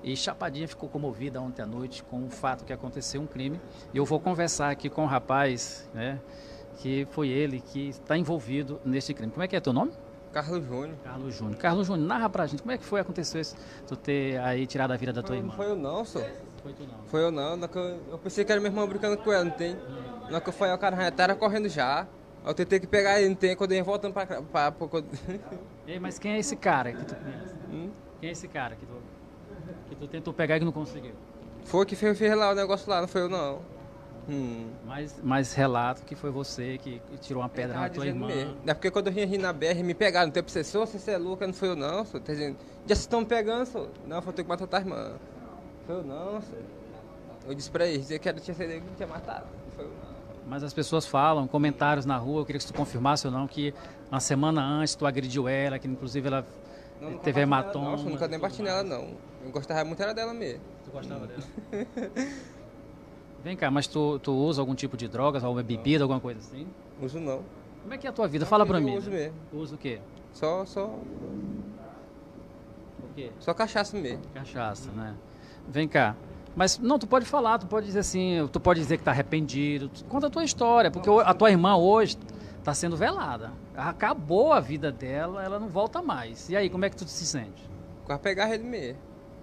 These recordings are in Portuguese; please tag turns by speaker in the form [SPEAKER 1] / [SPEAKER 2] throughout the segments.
[SPEAKER 1] E Chapadinha ficou comovida ontem à noite com o fato que aconteceu um crime. E eu vou conversar aqui com o rapaz, né, que foi ele que está envolvido nesse crime. Como é que é teu nome?
[SPEAKER 2] Carlos Júnior.
[SPEAKER 1] Carlos Júnior. Carlos Júnior, narra pra gente como é que foi acontecer isso, tu ter aí tirado a vida da tua
[SPEAKER 2] Não
[SPEAKER 1] irmã.
[SPEAKER 2] foi eu não, só.
[SPEAKER 1] Foi tu não.
[SPEAKER 2] Foi eu não. Eu pensei que era meu irmão brincando com ela, não tem? Na hora que eu fui, o cara já tava correndo já. Eu tentei que pegar ele, não tem? Quando eu ia voltando
[SPEAKER 1] Ei, mas quem é esse cara que tu conhece? Quem é esse cara que tu tentou pegar e que não conseguiu?
[SPEAKER 2] Foi que fez lá o negócio lá, não foi eu não.
[SPEAKER 1] Mas relato que foi você que tirou uma
[SPEAKER 2] Ele
[SPEAKER 1] pedra
[SPEAKER 2] tava
[SPEAKER 1] na tua
[SPEAKER 2] dizendo
[SPEAKER 1] irmã.
[SPEAKER 2] mesmo. É porque quando eu vinha rir na BR, me pegaram. Não tem obsessor, você é louca, não foi eu não, só. Tá dizendo, já se estão me pegando, só. Não, foi tu que matou tua irmã. Foi eu não, só. Eu disse pra eles, dizer que tinha sido ele que tinha matado. Não foi eu não.
[SPEAKER 1] Mas as pessoas falam, comentários na rua, eu queria que tu confirmasse ou não, que uma semana antes tu agrediu ela, que inclusive ela
[SPEAKER 2] Não, nunca
[SPEAKER 1] teve
[SPEAKER 2] bati nela,
[SPEAKER 1] hematoma.
[SPEAKER 2] não, só, nunca nem bati nela, não. Eu gostava muito era dela mesmo.
[SPEAKER 1] Tu gostava dela? Vem cá, mas tu usa algum tipo de drogas, alguma bebida, alguma coisa assim?
[SPEAKER 2] Uso não.
[SPEAKER 1] Como é que é a tua vida? Fala pra
[SPEAKER 2] Eu
[SPEAKER 1] mim.
[SPEAKER 2] uso
[SPEAKER 1] né?
[SPEAKER 2] mesmo.
[SPEAKER 1] Tu usa o quê?
[SPEAKER 2] Só,
[SPEAKER 1] O quê?
[SPEAKER 2] só cachaça mesmo.
[SPEAKER 1] Cachaça, né? Vem cá. Mas não, tu pode falar, tu pode dizer assim, tu pode dizer que tá arrependido. Conta a tua história, porque a tua irmã hoje tá sendo velada. Acabou a vida dela, ela não volta mais. E aí, como é que tu se sente?
[SPEAKER 2] Quase pegar ele mesmo.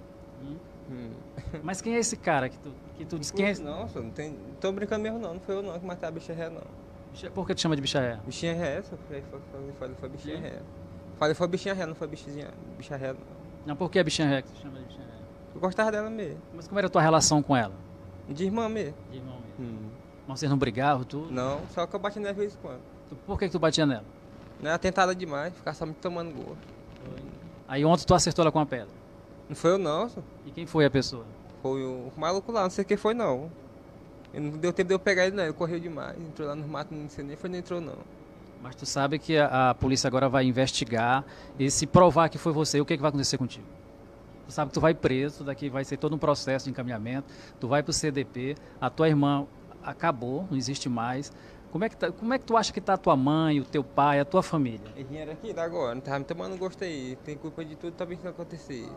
[SPEAKER 1] Mas quem é esse cara que tu diz quem é?
[SPEAKER 2] Não, só, não tem. Não tô brincando mesmo não, não foi eu não que matei a bicha ré não.
[SPEAKER 1] Por que tu chama de bicha ré?
[SPEAKER 2] Bichinha ré, só foi bichinha ré. Falei foi bichinha ré, não foi bicha ré não.
[SPEAKER 1] Não, por que a bichinha ré que tu chama de bichinha ré?
[SPEAKER 2] Eu gostava dela mesmo.
[SPEAKER 1] Mas como era a tua relação com ela?
[SPEAKER 2] De irmã mesmo.
[SPEAKER 1] De irmão mesmo. Mas vocês não brigavam, tudo?
[SPEAKER 2] Não, só que eu bati nela de vez em quando.
[SPEAKER 1] Por que tu batia nela?
[SPEAKER 2] Não era tentada demais, ficar só me tomando gosto.
[SPEAKER 1] Aí ontem tu acertou ela com a pedra.
[SPEAKER 2] Não foi eu não, só.
[SPEAKER 1] E quem foi a pessoa?
[SPEAKER 2] Foi o maluco lá, não sei quem foi não. E não deu tempo de eu pegar ele não, ele correu demais. Entrou lá no mato, não sei nem foi, nem entrou não.
[SPEAKER 1] Mas tu sabe que a polícia agora vai investigar e se provar que foi você, o que, que vai acontecer contigo? Tu sabe que tu vai preso, daqui vai ser todo um processo de encaminhamento, tu vai pro CDP, a tua irmã acabou, não existe mais. Como é que tu acha que tá a tua mãe, o teu pai, a tua família?
[SPEAKER 2] Eles vieram aqui da agora, não tava me tomando gosto aí. Tem culpa de tudo também que não acontecer.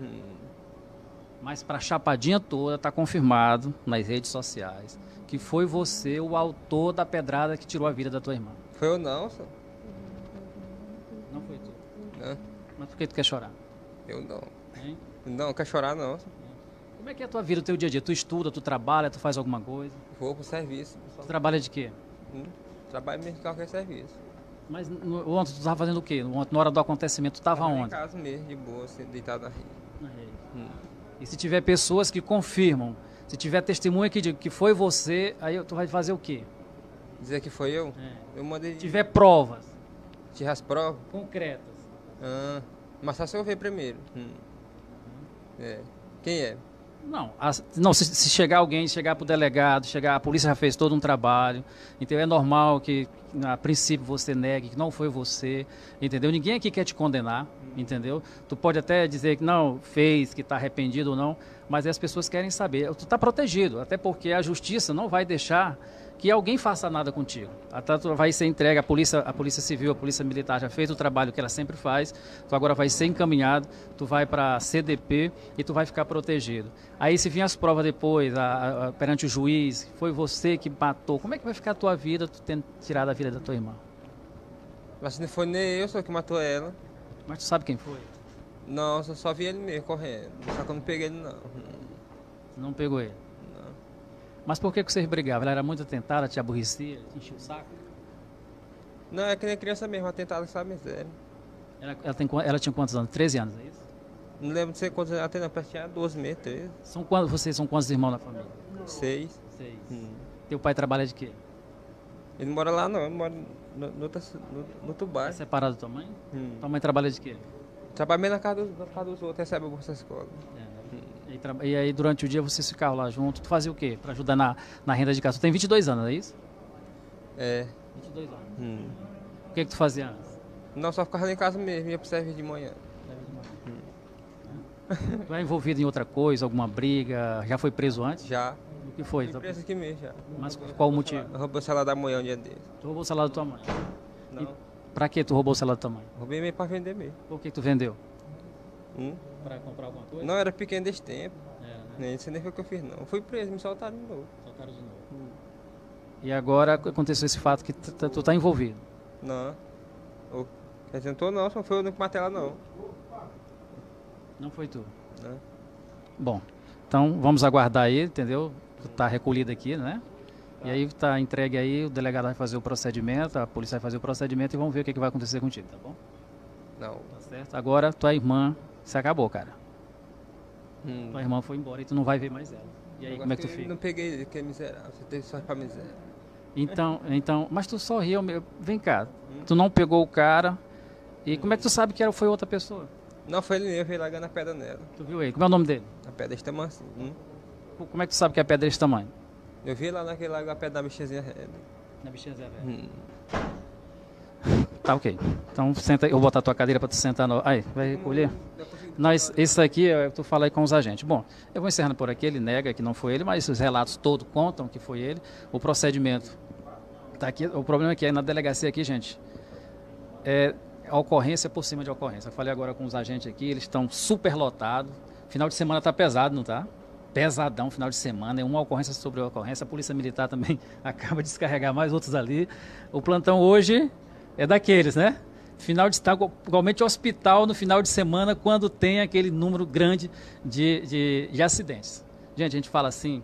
[SPEAKER 1] Mas para a Chapadinha toda está confirmado nas redes sociais que foi você o autor da pedrada que tirou a vida da tua irmã.
[SPEAKER 2] Foi eu não, só.
[SPEAKER 1] Não foi tu.
[SPEAKER 2] Não,
[SPEAKER 1] Mas por que tu quer chorar?
[SPEAKER 2] eu não.
[SPEAKER 1] Hein?
[SPEAKER 2] Não, quer chorar não. Só.
[SPEAKER 1] Como é que é a tua vida, o teu dia a dia? Tu estuda, tu trabalha, tu faz alguma coisa?
[SPEAKER 2] Vou pro serviço.
[SPEAKER 1] Tu trabalha de quê?
[SPEAKER 2] Trabalho mesmo em qualquer serviço.
[SPEAKER 1] Mas ontem tu estava fazendo o quê? Ontem, na hora do acontecimento, tu estava
[SPEAKER 2] Trabalho
[SPEAKER 1] onde?
[SPEAKER 2] em casa mesmo, de boa, assim, deitado na rede.
[SPEAKER 1] Na rede. E se tiver pessoas que confirmam, se tiver testemunha que diga que foi você, aí tu vai fazer o quê?
[SPEAKER 2] Dizer que foi eu?
[SPEAKER 1] É.
[SPEAKER 2] Eu mandei
[SPEAKER 1] Se tiver provas
[SPEAKER 2] tirar as provas.
[SPEAKER 1] concretas.
[SPEAKER 2] Mas só se eu ver primeiro. É. Quem é?
[SPEAKER 1] Não, se chegar alguém, chegar para o delegado, a polícia já fez todo um trabalho, então é normal que a princípio você negue que não foi você, entendeu? Ninguém aqui quer te condenar, entendeu? Tu pode até dizer que não fez, que está arrependido ou não, mas as pessoas querem saber. Tu está protegido, até porque a justiça não vai deixar que alguém faça nada contigo. Até tu vai ser entregue, a polícia civil, a polícia militar já fez o trabalho que ela sempre faz, tu agora vai ser encaminhado, tu vai para CDP e tu vai ficar protegido. Aí se vir as provas depois, perante o juiz, foi você que matou, como é que vai ficar a tua vida, tu tendo tirado a vida da tua irmã?
[SPEAKER 2] Mas não foi nem eu, só que matou ela.
[SPEAKER 1] Mas tu sabe quem foi?
[SPEAKER 2] Não, eu só vi ele mesmo correndo. Só que eu não peguei ele não.
[SPEAKER 1] Não pegou ele.
[SPEAKER 2] Não.
[SPEAKER 1] Mas por que vocês brigavam? Ela era muito atentada, te aborrecia, te enchia o saco?
[SPEAKER 2] Não, é que nem criança mesmo, atentado, sabe, miséria.
[SPEAKER 1] Ela tinha quantos anos? 13 anos, é isso?
[SPEAKER 2] Não lembro de ser quantos anos, até não, parece que tinha 12 meses, 13,
[SPEAKER 1] Vocês são quantos irmãos na família?
[SPEAKER 2] 6.
[SPEAKER 1] 6. Teu pai trabalha de quê?
[SPEAKER 2] Ele não mora lá não, ele mora no outro
[SPEAKER 1] É
[SPEAKER 2] bairro.
[SPEAKER 1] separado da tua mãe? Tua mãe trabalha de quê?
[SPEAKER 2] Trabalha mesmo na casa dos outros, recebe a bolsa da escola.
[SPEAKER 1] E aí durante o dia vocês ficavam lá junto, tu fazia o quê? Pra ajudar na renda de casa. Tu tem 22 anos, é isso?
[SPEAKER 2] É.
[SPEAKER 1] 22 anos. O que tu fazia antes?
[SPEAKER 2] Não, só ficava lá em casa mesmo, ia pro serviço de manhã.
[SPEAKER 1] Tu é envolvido em outra coisa, alguma briga? Já foi preso antes?
[SPEAKER 2] Já.
[SPEAKER 1] O que foi?
[SPEAKER 2] Fui preso aqui mesmo já.
[SPEAKER 1] Mas qual o motivo?
[SPEAKER 2] Eu roubei o celular da manhã um dia desse.
[SPEAKER 1] Tu roubou o salário da tua mãe.
[SPEAKER 2] Não.
[SPEAKER 1] Pra que tu roubou o salário da tua mãe?
[SPEAKER 2] Roubei mesmo pra vender mesmo.
[SPEAKER 1] Por que tu vendeu? Para comprar alguma coisa?
[SPEAKER 2] Não, era pequeno desse tempo.
[SPEAKER 1] Né?
[SPEAKER 2] Nem sei nem foi o que eu fiz, não. Fui preso, me soltaram de novo.
[SPEAKER 1] Soltaram de novo. E agora aconteceu esse fato que tu tá envolvido.
[SPEAKER 2] Não. Quer dizer, não tô não, só foi eu que matei ela, não.
[SPEAKER 1] Não foi tu?
[SPEAKER 2] Não.
[SPEAKER 1] Bom, então vamos aguardar aí, entendeu? Tu tá recolhido aqui, né? E aí tá entregue aí, o delegado vai fazer o procedimento, a polícia vai fazer o procedimento e vamos ver o que vai acontecer contigo, tá bom?
[SPEAKER 2] Não.
[SPEAKER 1] Tá certo? Agora tua irmã, se acabou, cara. Tua irmã foi embora e tu não vai ver mais ela. E aí, como é que tu fica?
[SPEAKER 2] Não peguei ele, que é miserável. Você teve só pra miséria.
[SPEAKER 1] Então, mas tu sorriu, vem cá, tu não pegou o cara e como é que tu sabe que foi outra pessoa?
[SPEAKER 2] Não, foi ele, eu fui largando a pedra nela.
[SPEAKER 1] Tu viu ele? Como é o nome dele?
[SPEAKER 2] A pedra desse tamanho assim.
[SPEAKER 1] Como é que tu sabe que é pedra desse tamanho?
[SPEAKER 2] Eu vi lá naquele lago a pedra da bichinha reda.
[SPEAKER 1] Na bichinha Zé Velho. Tá ok. Então senta aí, eu vou botar a tua cadeira para tu sentar no. Aí, vai recolher? Isso aqui, tu fala aí com os agentes. Bom, eu vou encerrando por aqui, ele nega que não foi ele, mas os relatos todos contam que foi ele. O procedimento tá aqui. O problema é que na delegacia aqui, gente, a ocorrência por cima de ocorrência. Eu falei agora com os agentes aqui, eles estão super lotados. Final de semana tá pesado, não tá? Pesadão, final de semana, é uma ocorrência sobre a ocorrência. A Polícia Militar também acaba de descarregar mais outros ali. O plantão hoje é daqueles, né? Final de igualmente hospital no final de semana, quando tem aquele número grande de acidentes. Gente, a gente fala assim,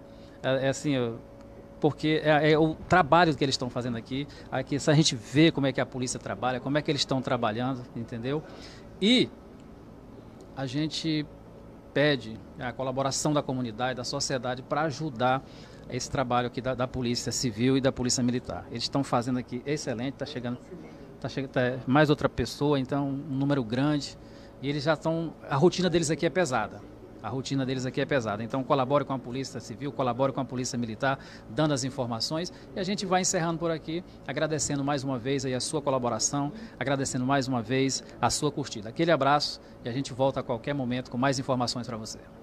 [SPEAKER 1] porque é o trabalho que eles estão fazendo aqui. Aqui, se a gente vê como é que a polícia trabalha, como é que eles estão trabalhando, entendeu? E a gente pede a colaboração da comunidade, da sociedade, para ajudar esse trabalho aqui da Polícia Civil e da Polícia Militar. Eles estão fazendo aqui excelente, está chegando mais outra pessoa, então um número grande, e eles já estão, a rotina deles aqui é pesada. Então colabore com a Polícia Civil, colabore com a Polícia Militar, dando as informações, e a gente vai encerrando por aqui, agradecendo mais uma vez aí a sua colaboração, agradecendo mais uma vez a sua curtida. Aquele abraço e a gente volta a qualquer momento com mais informações para você.